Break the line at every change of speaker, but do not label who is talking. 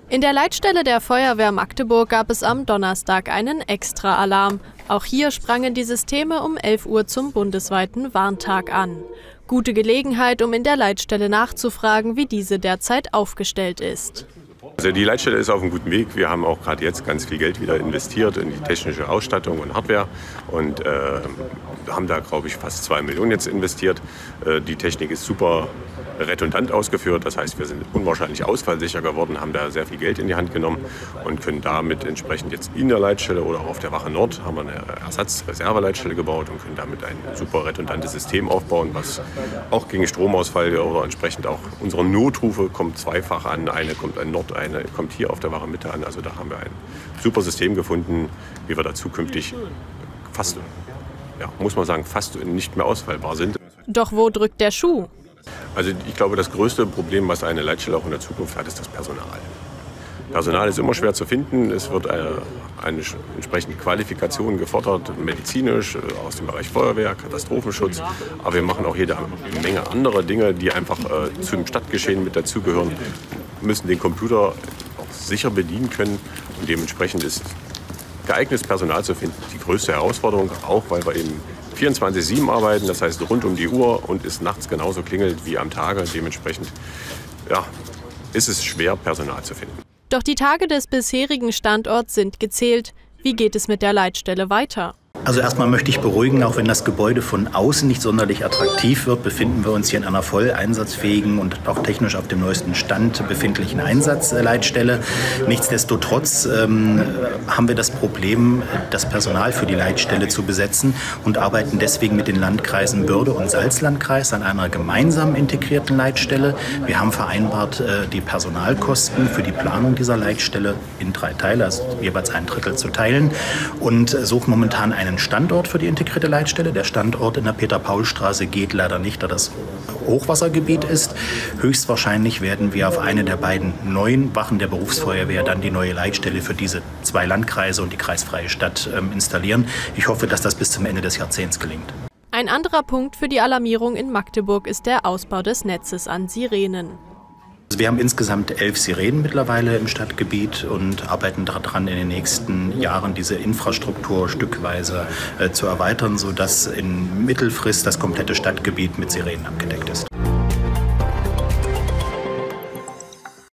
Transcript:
In der Leitstelle der Feuerwehr Magdeburg gab es am Donnerstag einen Extra-Alarm. Auch hier sprangen die Systeme um 11 Uhr zum bundesweiten Warntag an. Gute Gelegenheit, um in der Leitstelle nachzufragen, wie diese derzeit aufgestellt ist.
Also die Leitstelle ist auf einem guten Weg. Wir haben auch gerade jetzt ganz viel Geld wieder investiert in die technische Ausstattung und Hardware und haben da, glaube ich, fast 2 Millionen jetzt investiert. Die Technik ist super redundant ausgeführt. Das heißt, wir sind unwahrscheinlich ausfallsicher geworden, haben da sehr viel Geld in die Hand genommen und können damit entsprechend jetzt in der Leitstelle oder auch auf der Wache Nord haben wir eine Ersatz-Reserveleitstelle gebaut und können damit ein super redundantes System aufbauen, was auch gegen Stromausfall oder entsprechend auch unsere Notrufe kommt zweifach an. Eine kommt an Nord, eine kommt hier auf der Wache Mitte an. Also da haben wir ein super System gefunden, wie wir da zukünftig fast, muss man sagen, fast nicht mehr ausfallbar sind.
Doch wo drückt der Schuh?
Also ich glaube, das größte Problem, was eine Leitstelle auch in der Zukunft hat, ist das Personal. Personal ist immer schwer zu finden. Es wird eine entsprechende Qualifikation gefordert, medizinisch, aus dem Bereich Feuerwehr, Katastrophenschutz. Aber wir machen auch jede Menge anderer Dinge, die einfach zum Stadtgeschehen mit dazugehören. Wir müssen den Computer auch sicher bedienen können. Und dementsprechend ist geeignetes Personal zu finden die größte Herausforderung, auch weil wir eben 24/7 arbeiten, das heißt rund um die Uhr und es nachts genauso klingelt wie am Tage. Dementsprechend ist es schwer, Personal zu finden.
Doch die Tage des bisherigen Standorts sind gezählt. Wie geht es mit der Leitstelle weiter?
Also erstmal möchte ich beruhigen, auch wenn das Gebäude von außen nicht sonderlich attraktiv wird, befinden wir uns hier in einer voll einsatzfähigen und auch technisch auf dem neuesten Stand befindlichen Einsatzleitstelle. Nichtsdestotrotz haben wir das Problem, das Personal für die Leitstelle zu besetzen und arbeiten deswegen mit den Landkreisen Börde und Salzlandkreis an einer gemeinsam integrierten Leitstelle. Wir haben vereinbart, die Personalkosten für die Planung dieser Leitstelle in 3 Teile, also jeweils 1/3 zu teilen und suchen momentan einen Standort für die integrierte Leitstelle. Der Standort in der Peter-Paul-Straße geht leider nicht, da das Hochwassergebiet ist. Höchstwahrscheinlich werden wir auf eine der beiden neuen Wachen der Berufsfeuerwehr dann die neue Leitstelle für diese 2 Landkreise und die kreisfreie Stadt installieren. Ich hoffe, dass das bis zum Ende des Jahrzehnts gelingt.
Ein anderer Punkt für die Alarmierung in Magdeburg ist der Ausbau des Netzes an Sirenen.
Wir haben insgesamt 11 Sirenen mittlerweile im Stadtgebiet und arbeiten daran, in den nächsten Jahren diese Infrastruktur stückweise zu erweitern, sodass in Mittelfrist das komplette Stadtgebiet mit Sirenen abgedeckt ist.